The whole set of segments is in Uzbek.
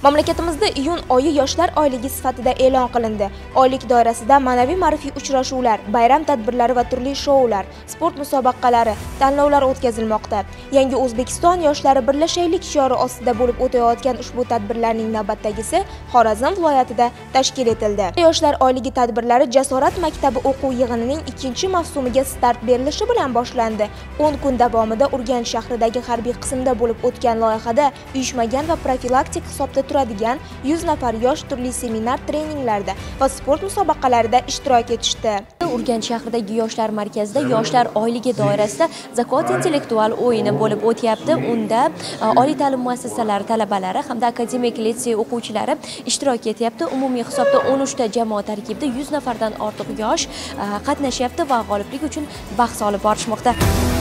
Mamlakatimizda iyun oyi yoshlar oyligi sifatida e'lon qilindi. Oylik doirasida ma'naviy-ma'rifiy uchrashuvlar, bayram tadbirlari va turli shoular, sport musobaqalari, tanlovlar o'tkazilmoqda. Yangi O'zbekiston yoshlari birlashaylik shiori ostida bo'lib o'tayotgan ushbu tadbirlarning navbatdagisi Xorazm viloyatida tashkil etildi. Yoshlar oyligi tadbirlari Jasorat maktabi o'quv yig'inining 2-mavsumiga start berilishi bilan boshlandi. 10 kun davomida Urganch shahridagi harbiy qismda bo'lib o'tgan loyihada uyushmagan va profilaktik hisobda turadigan 100 nafar yosh turli seminar, treninglarda va sport musobaqalarida ishtirok etishdi. Urganch shahridagi yoshlar markazida yoshlar oyligi doirasida zakot intellektual o'yini bo'lib o'tyapti. Unda oliy ta'lim muassasalari talabalari hamda akademik litsey o'quvchilari ishtirok etyapti. Umumiy hisobda 13 ta jamoa tarkibida 100 nafardan ortiq yosh qatnashyapti va g'oliblik uchun bahs olib borishmoqda.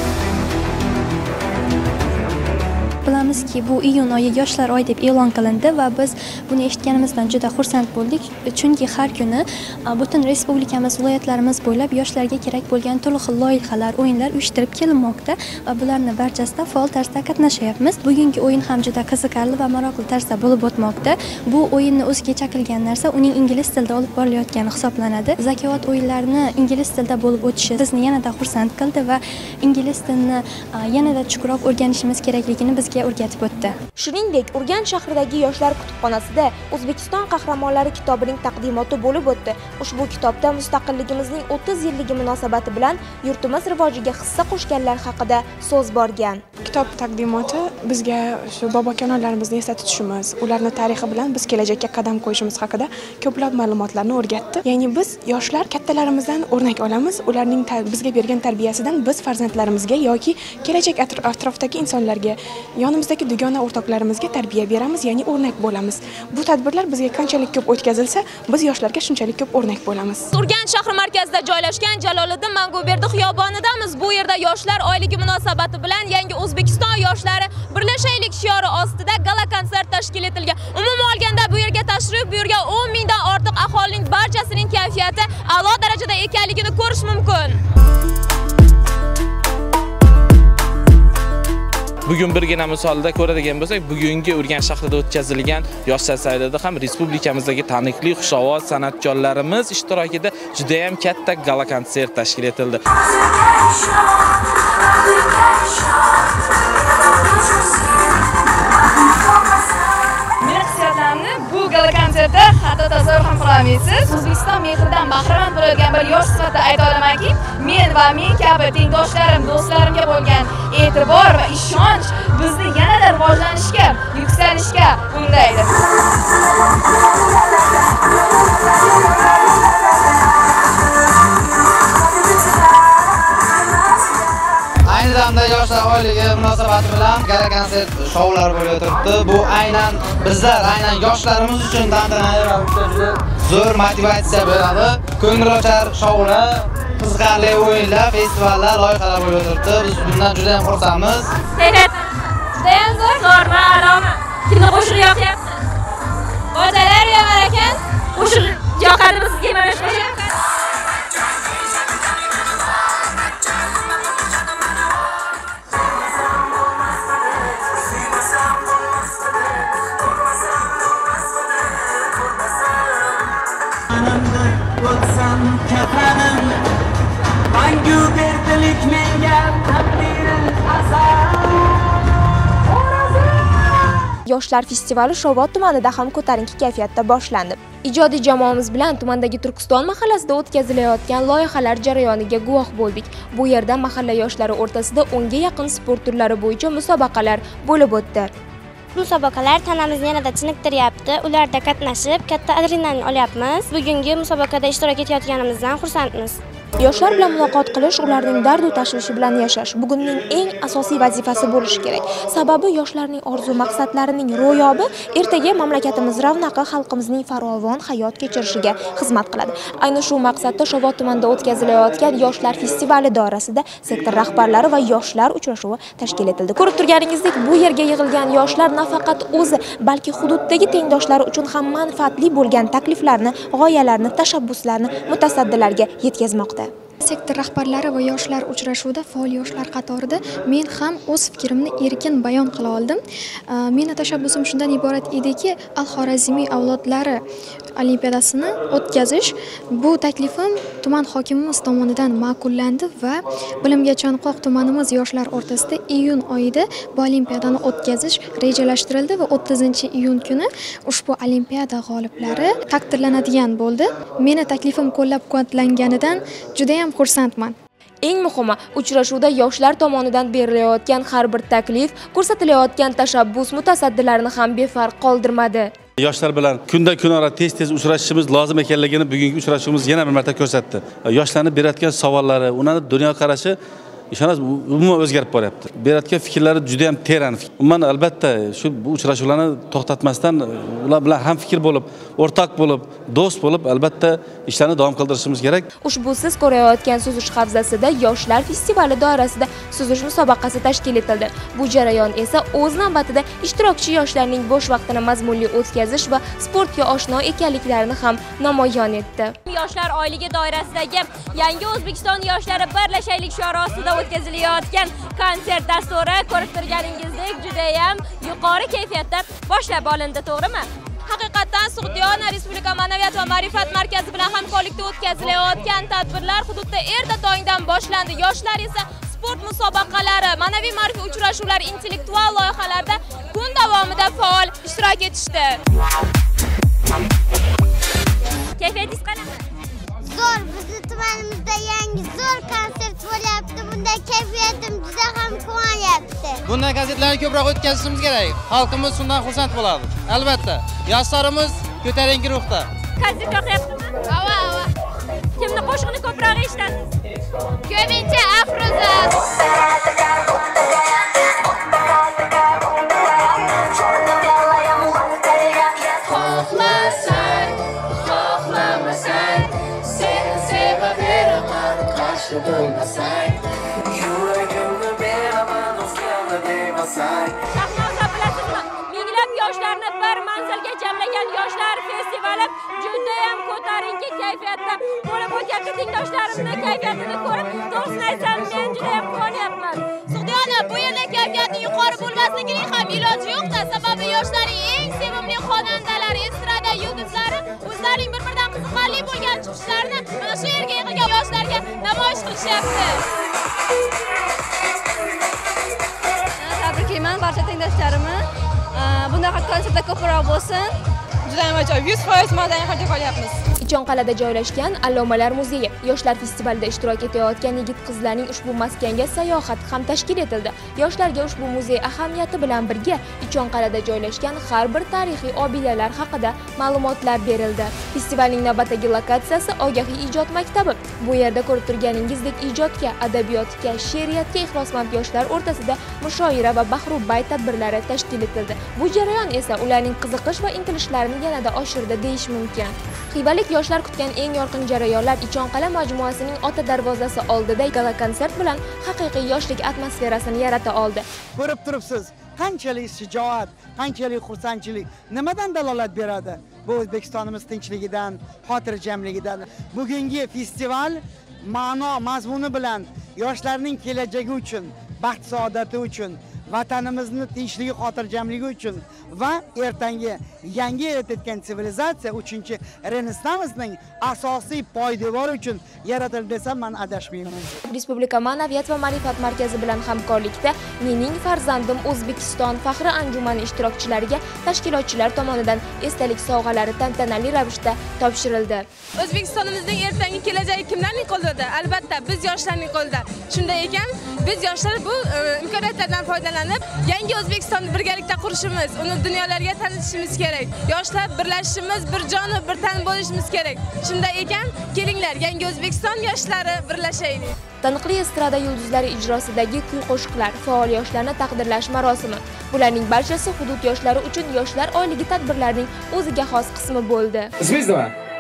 Bilamizki, bu iyun oyi yoshlar oyi deb e'lon qilindi va biz buni eshitganimizdan juda xursand bo'ldik. Chunki har kuni butun respublikamiz, viloyatlarimiz bo'ylab yoshlarga kerak bo'lgan turli xil loyihalar, o'yinlar uyushtirib kelinmoqda va bularning barchasida faol tarzda qatnashyapmiz. Bugungi o'yin ham juda qiziqarli va maroqli tarzda bo'lib o'tmoqda. Bu o'yinni o'ziga chaqirgan narsa uning ingliz tilida olib borilayotgani hisoblanadi. Zakovat o'yinlarini ingliz tilida bo'lib o'tishi bizni yanada xursand qildi va ingliz tilini yanada chuqurroq o'rganishimiz kerakligini bizga o'rgatib o'tdi. Shuningdek, Urganch shahridagi yoshlar kutubxonasida O'zbekiston qahramonlari kitobining taqdimoti bo'lib o'tdi. Ushbu kitobda mustaqilligimizning 30 yilligi munosabati bilan yurtimiz rivojiga hissa qo'shganlar haqida so'z borgan. Kitob taqdimoti bizga shu bobokanonlarimizni esda tutishimiz, ularning tarixi bilan biz kelajakka qadam qo'yishimiz haqida ko'plab ma'lumotlarni o'rgatdi. Ya'ni biz yoshlar kattalarimizdan o'rnak olamiz, ularning bizga bergan tarbiyasidan biz farzandlarimizga yoki kelajak atrofdagi insonlarga, yonimizdagi dugona o'rtoqlarimizga tarbiya beramiz, ya'ni o'rnak bo'lamiz. Bu tadbirlar bizga qanchalik ko'p o'tkazilsa, biz yoshlarga shunchalik ko'p o'rnak bo'lamiz. Urganch shahri markazida joylashgan Jaloliddin Manguberdi xiyobonidamiz. Bu yerda yoshlar oyligi munosabati bilan yangi O'zbekiston yoshlari birlashaylik shiori ostida gala konsert tashkil etilgan. Umuman olganda bu yerga tashrif buyurgan 10 mingdan ortiq aholining barchasining kayfiyati a'lo darajada ekanligini ko'rish mumkin. Bugun birgina misolda ko'radigan bo'lsak, bugungi Urganch shahrida o'tkazilgan yoshlar sayilida ham respublikamizdagi taniqli xushovoz san'atkorlarimiz ishtirokida juda ham katta gala konsert tashkil etildi. Bu gala konsertda hatto tasavvur ham qila olmaysiz. O'zbekiston mehridan bahramand bo'lgan bir yosh sifatida ayta olamanki, men va men kabi tengdoshlarim, do'stlarimga bo'lgan e'tibor va ishonch bizni yanada rivojlanishga, yuksalishga undaydi. Ayni damda yoshlar oyligi munosabati bilan gala konsert shoular bo'lib o'tiribdi. Bu aynan bizlar, aynan yoshlarimiz uchun tantanali ravishda juda zo'r motivatsiya beradi. Ko'ngilochar shoular, qiziqarli o'yinlar, festivallar, loyihalar bo'lib o'tiribdi. Biz bundan juda ham xursandmiz. Juda ham zo'r va alomat. Kino qo'shiq yoqyapti. Bojalar yomar ekan. Qo'shiq yoqadimi sizga mana shu qo'shiq? Yoshlar festivali Shovot tumanida ham ko'tarinki kayfiyatda boshlandi. Ijodiy jamoamiz bilan tumandagi Turkiston mahallasida o'tkazilayotgan loyihalar jarayoniga guvoh bo'ldik. Bu yerda mahalla yoshlari o'rtasida 10 ga yaqin sport turlari bo'yicha musobaqalar bo'lib o'tdi. Musobaqalar tanamizni yanada chiniqtiryapti. Ularda qatnashib, katta adrenalin olyapmiz. Bugungi musobaqada ishtirok etayotganimizdan xursandmiz. Yoshlar bilan muloqot qilish, ularning dard va tashvishi bilan yashash bugunning eng asosiy vazifasi bo'lishi kerak. Sababi yoshlarning orzu maqsadlarining ro'yobi ertaga mamlakatimiz ravnaqi, xalqimizning farovon hayot kechirishiga xizmat qiladi. Ayni shu maqsadda Shovot tumanida o'tkazilayotgan yoshlar festivali doirasida sektor rahbarlari va yoshlar uchrashuvi tashkil etildi. Ko'rib turganingizdek, bu yerga yig'ilgan yoshlar nafaqat o'zi, balki hududdagi tengdoshlari uchun ham manfaatli bo'lgan takliflarni, g'oyalarni, tashabbuslarni mutasaddilarga yetkazmoqda. sektor rahbarlari va yoshlar uchrashuvida faol yoshlar qatorida men ham o'z fikrimni erkin bayon qila oldim. Meni tashabbusim shundan iborat ediki, Al-Xorazmiy avlodlari olimpiadasini o'tkazish. Bu taklifim tuman hokimimiz tomonidan ma'qullandi va Bilimga chanqoq tumanimiz yoshlar o'rtasida iyun oyida bu olimpiadani o'tkazish rejalashtirildi va 30-iyun kuni ushbu olimpiada g'oliblari taqdirlanadigan bo'ldi. Meni taklifim qo'llab-quvvatlanganidan juda ham xursandman. Eng muhimi, uchrashuvda yoshlar tomonidan berilayotgan har bir taklif, ko'rsatilayotgan tashabbus mutasaddilarni ham befarq qoldirmadi. Yoshlar bilan kunda kunora tez uchrashishimiz lozim ekanligini bugungi uchrashuvimiz yana bir marta ko'rsatdi. Yoshlarning berayotgan savollari, ularning dunyo qarashi ishonasiz, umuman o'zgarib boryapti. Berayotgan fikrlari juda ham teran. Umuman albatta shu bu uchrashuvlarni to'xtatmasdan ular bilan ham fikr bo'lib, o'rtoq bo'lib, do'st bo'lib, albatta ishlarni davom qildirishimiz kerak. Ushbu siz ko'rayotgan suzish havzasida yoshlar festivali doirasida suzish musobaqasi tashkil etildi. Bu jarayon esa o'z navbatida ishtirokchi yoshlarning bo'sh vaqtini mazmunli o'tkazish va sportga oshno ekanliklarini ham namoyon etdi. Yoshlar oyligi doirasidagi Yangi O'zbekiston yoshlari birlashaylik shiori ostida o'tkazilayotgan konsert dasturi ko'rib turganingizdek juda ham yuqori kayfiyatda boshlab olindi, to'g'rimi? Haqiqatan Sug'diyona Respublika Ma'naviyat va ma'rifat markazi bilan hamkorlikda o'tkazilayotgan tadbirlar hududda erta tongdan boshlandi. Yoshlar esa sport musobaqalari, ma'naviy ma'rifiy uchrashuvlar, intellektual loyihalarda kun davomida faol ishtirok etishdi. Kayfiyatingiz qanaqa? Zo'r, bizning tumanimizda yangi zo'r konsert bo'lyapti. Bunda kayfiyatim juda ham quvonyapti. Bunday konsertlarni ko'proq o'tkazishimiz kerak. Xalqimiz shundan xursand bo'ladi. Albatta, yoshlarimiz ko'tarinki ruhda. Konsert yoqyaptimi? Ava. Kimni qo'shig'ini ko'proq eshitasiz? Ko'pincha Afroza. Shahnoza, bilasizmi? Minglab yoshlarni bir manzilga jamlagan yoshlar festivali juda ham ko'tarinki kayfiyatda bo'lib o'tyapti. Tengdoshlarimning kayfiyatini ko'rib, to'g'risini aytsam, men juda ham quvonyapman. Sug'diyona, bu yerda kayfiyatni yuqori bo'lmasligining ham iloji yo'q-da, sababi yoshlarning eng sevimli xonandalari, estrada yulduzlari o'zlarining bir-biridan qiziqarli bo'lgan chiqishlarini mana shu yerga yig'ilgan yoshlarga namoyish qilishyapti. Tabriklayman barcha tengdoshlarimni. Bunaqa konsertlar ko'proq bo'lsin. Juda ham ajoyib. 100% mazani qilib qolyapmiz. Ichonqal'ada joylashgan Allomalar muzeyi yoshlar festivalida ishtirok etayotgan yigit-qizlarning ushbu maskanga sayohat ham tashkil etildi. Yoshlarga ushbu muzey ahamiyati bilan birga Ichonqal'ada joylashgan har bir tarixiy obidalar haqida ma'lumotlar berildi. Festivalning navbatdagi lokatsiyasi Ogahiy ijod maktabi. Bu yerda ko'rib turganingizdek ijodga, adabiyotga, she'riyatga ixlosmand yoshlar o'rtasida mushoira va bahru bayt tadbirlari tashkil etildi. Bu jarayon esa ularning qiziqish va intilishlarini yanada oshirdi deyish mumkin. Xivalik yoshlar kutgan eng yorqin jarayonlar Ichonqal'a majmuasining ota darvozasi oldida gala konsert bilan haqiqiy yoshlik atmosferasini yarata oldi. Ko'rib turibsiz, qanchalik shijoat, qanchalik xursandchilik nimadan dalolat beradi? Bu O'zbekistonimiz tinchligidan, xotirjamligidan. Bugungi festival ma'no, mazmuni bilan yoshlarning kelajagi uchun, baxt saodati uchun, vatanimizni tinchligi, xotirjamligi uchun va ertangi yangi yaratgan sivilizatsiya 3-renessansning asosiy poydevori uchun yaratildi desam men adashmayman. Respublika Ma'naviyat va ma'rifat markazi bilan hamkorlikda Mening farzandim O'zbekiston faxri anjumani ishtirokchilariga tashkilotchilar tomonidan esdalik sovg'alari tantanali ravishda topshirildi. O'zbekistonimizning ertangi kelajagi kimlarning qo'lida? Albatta, biz yoshlarning qo'lida. Shunday ekan, biz yoshlar bu imkoniyatlardan foydalanib, yangi O'zbekistonni birgalikda qurishimiz, uni dunyolarga tanitishimiz kerak. Yoshlar birlashishimiz, bir jon bir tan bo'lishimiz kerak. Shunday ekan, kelinglar, yangi O'zbekiston yoshlari birlashaylik. Taniqli estrada yulduzlari ijrosidagi kuy-qo'shiqlar, faol yoshlarni taqdirlash marosimi. Bularning barchasi hudud yoshlari uchun yoshlar oyligi tadbirlarining o'ziga xos qismi bo'ldi. Ismingiz nima?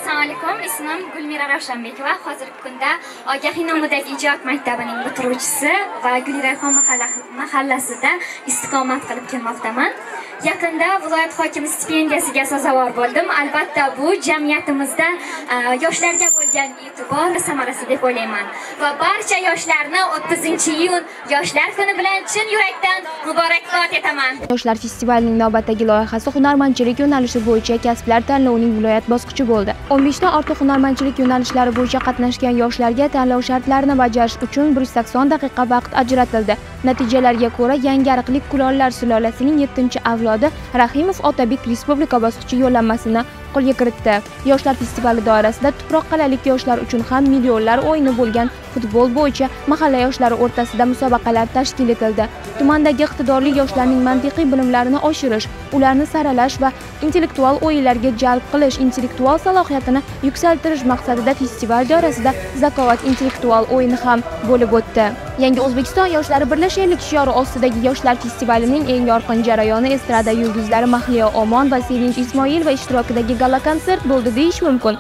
Assalomu alaykum. Ismim Gulmira Ravshanbekova. Hozirgi kunda Ogahiy nomidagi ijod maktabining bitiruvchisi va Gulrayhon mahallasida istiqomat qilib kelmoqdaman. Yaqinda viloyat hokimi stipendiyasiga sazovor bo'ldim. Albatta bu jamiyatimizda yoshlarga bo'lgan e'tibor samarasi deb o'ylayman. Va barcha yoshlarni 30-iyun yoshlar kuni bilan chin yurakdan muborakbod etaman. Yoshlar festivalining navbatdagi loyihasi hunarmandchilik yo'nalishi bo'yicha kasblar tanlovining viloyat bosqichi bo'ldi. 15 dan ortiq hunarmandchilik yo'nalishlari bo'yicha qatnashgan yoshlarga tanlov shartlarini bajarish uchun 180 daqiqa vaqt ajratildi. Natijalarga ko'ra, Yangiariqlik Kulollar sulolasining 7-avlodi Rahimov Otabek respublika bosqichi yo'llanmasini qo'lga kiritdi. Yoshlar festivali doirasida tuproq qalalik yoshlar uchun ham millionlar o'yini bo'lgan futbol bo'yicha mahalla yoshlari o'rtasida musobaqalar tashkil etildi. Tumandagi iqtidorli yoshlarning mantiqiy bilimlarini oshirish, ularni saralash va intellektual o'yinlarga jalb qilish, intellektual salohiyatini yuksaltirish maqsadida festival doirasida zakovat intellektual o'yini ham bo'lib o'tdi. Yangi O'zbekiston yoshlari birlashaylik shiori ostidagi yoshlar festivalining eng yorqin jarayoni estrada yulduzlari Mahliyo Omon va Sevinch Ismoilova ishtirokidagi gala konsert bo'ldi deyish mumkin.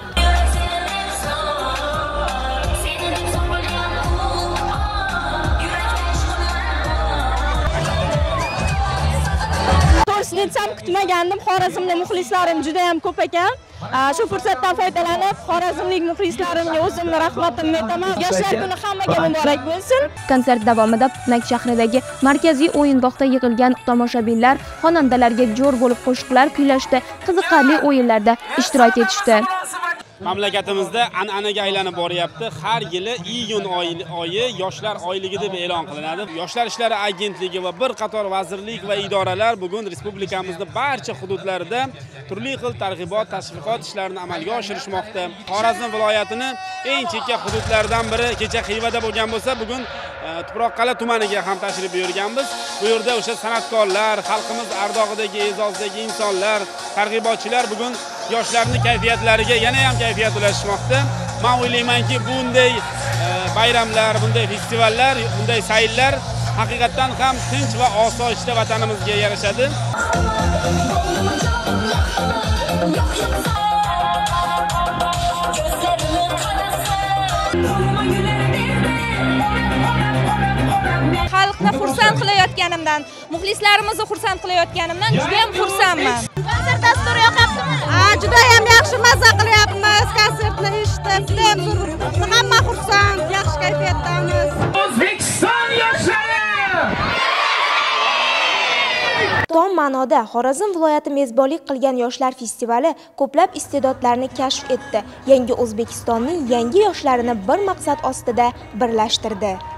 Netsam kutmagandim. Xorazmlik muxlislarim juda ham ko'p ekan. Shu fursatdan foydalanib, xorazmlik muxlislarimga o'zimning rahmatimni aytaman. Yoshlar kuni hammaga muborak bo'lsin. Konsert davomida Putnak shahridagi markaziy o'yingohda yig'ilgan tomoshabinlar xonandalarga jo'r bo'lib qo'shiqlar kuylashdi, qiziqarli o'yinlarda ishtirok etishdi. Mamlakatimizda an'anaga aylanib boryapti. Har yili iyun oyi yoshlar oyligi deb e'lon qilinadi. Yoshlar ishlari agentligi va bir qator vazirlik va idoralar bugun respublikamizning barcha hududlarida turli xil targ'ibot, tashviqot ishlarini amalga oshirishmoqda. Xorazm viloyatining eng chekka hududlaridan biri kecha Xivada bo'lgan bo'lsa, bugun Tuproqqal'a tumaniga ham tashrif buyurganmiz. Bu yerda o'sha san'atkorlar, xalqimiz ardog'idagi e'zozdagi insonlar, targ'ibotchilar bugun yoshlarning kayfiyatlariga yana ham kayfiyat ulashmoqda. Men o'ylaymanki, bunday bayramlar, bunday festivallar, bunday sayillar haqiqatan ham tinch va osoyishta vatanimizga yarashadi. Xalqni xursand qilayotganimdan, muxlislarimizni xursand qilayotganimdan juda ham xursandman. Konsert dasturi yoqyaptimi? Juda ham yaxshi mazza qilyapmiz. Konsertni eshitib, juda ham zo'r. Hamma xursand, yaxshi kayfiyatdamiz. O'zbekiston yoshlari! Tom ma'noda Xorazm viloyati mezbonlik qilgan yoshlar festivali ko'plab iste'dodlarni kashf etdi. Yangi O'zbekistonning yangi yoshlarini bir maqsad ostida birlashtirdi.